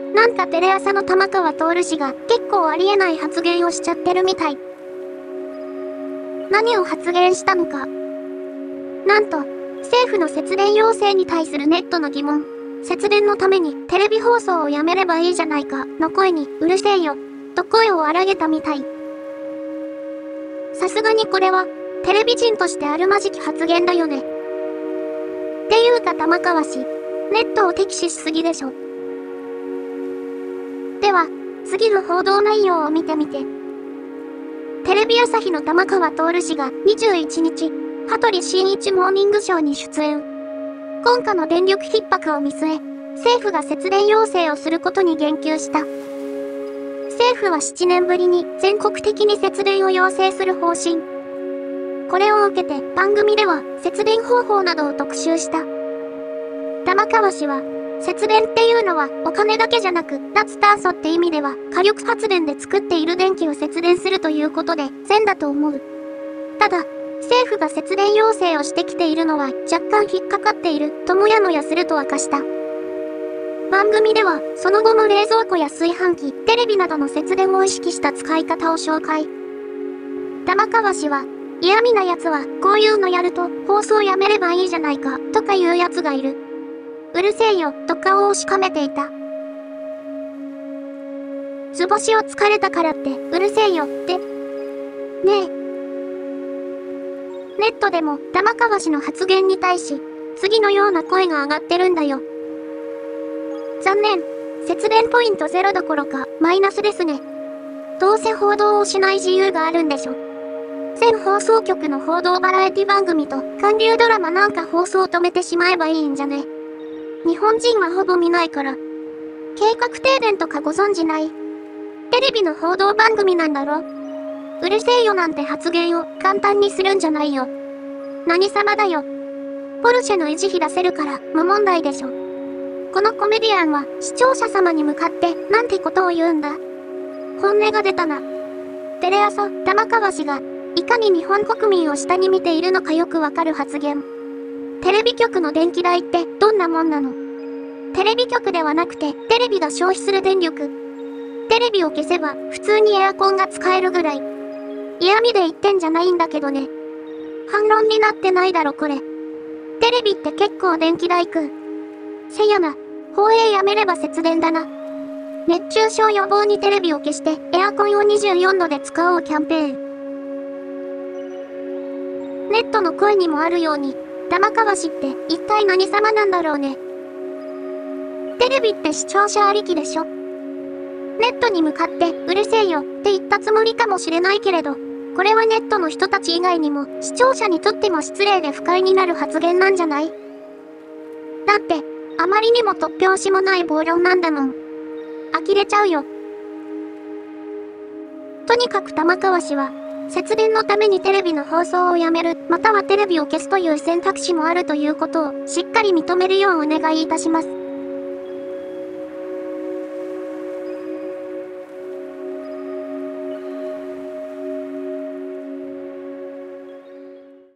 なんかテレ朝の玉川徹氏が結構ありえない発言をしちゃってるみたい。何を発言したのか。なんと、政府の節電要請に対するネットの疑問。節電のためにテレビ放送をやめればいいじゃないかの声にうるせえよと声を荒げたみたい。さすがにこれはテレビ人としてあるまじき発言だよね。っていうか玉川氏、ネットを敵視しすぎでしょ。では、次の報道内容を見てみて。テレビ朝日の玉川徹氏が21日、羽鳥慎一モーニングショーに出演。今夏の電力逼迫を見据え、政府が節電要請をすることに言及した。政府は7年ぶりに全国的に節電を要請する方針。これを受けて番組では節電方法などを特集した。玉川氏は、節電っていうのはお金だけじゃなく脱炭素って意味では火力発電で作っている電気を節電するということで善だと思う。ただ、政府が節電要請をしてきているのは若干引っかかっているともやもやすると明かした。番組ではその後も冷蔵庫や炊飯器、テレビなどの節電を意識した使い方を紹介。玉川氏は、嫌味な奴はこういうのやると放送やめればいいじゃないかとか言う奴がいる。うるせえよと顔をしかめていた。図星を疲れたからってうるせえよってねえ。ネットでも玉川氏の発言に対し、次のような声が上がってるんだよ。残念。節電ポイントゼロどころかマイナスですね。どうせ報道をしない自由があるんでしょ。全放送局の報道バラエティ番組と韓流ドラマなんか放送を止めてしまえばいいんじゃね。日本人はほぼ見ないから。計画停電とかご存じない？テレビの報道番組なんだろ？うるせえよなんて発言を簡単にするんじゃないよ。何様だよ。ポルシェの維持費出せるから無問題でしょ。このコメディアンは視聴者様に向かってなんてことを言うんだ。本音が出たな。テレ朝、玉川氏がいかに日本国民を下に見ているのかよくわかる発言。テレビ局の電気代ってどんなもんなの？テレビ局ではなくてテレビが消費する電力。テレビを消せば普通にエアコンが使えるぐらい。嫌味で言ってんじゃないんだけどね。反論になってないだろこれ。テレビって結構電気代食う。せやな、放映やめれば節電だな。熱中症予防にテレビを消してエアコンを24度で使おうキャンペーン。ネットの声にもあるように、玉川氏って一体何様なんだろうね。テレビって視聴者ありきでしょ。ネットに向かってうるせえよって言ったつもりかもしれないけれど、これはネットの人たち以外にも視聴者にとっても失礼で不快になる発言なんじゃない？だって、あまりにも突拍子もない暴論なんだもん。呆れちゃうよ。とにかく玉川氏は、節電のためにテレビの放送をやめる、またはテレビを消すという選択肢もあるということをしっかり認めるようお願いいたします。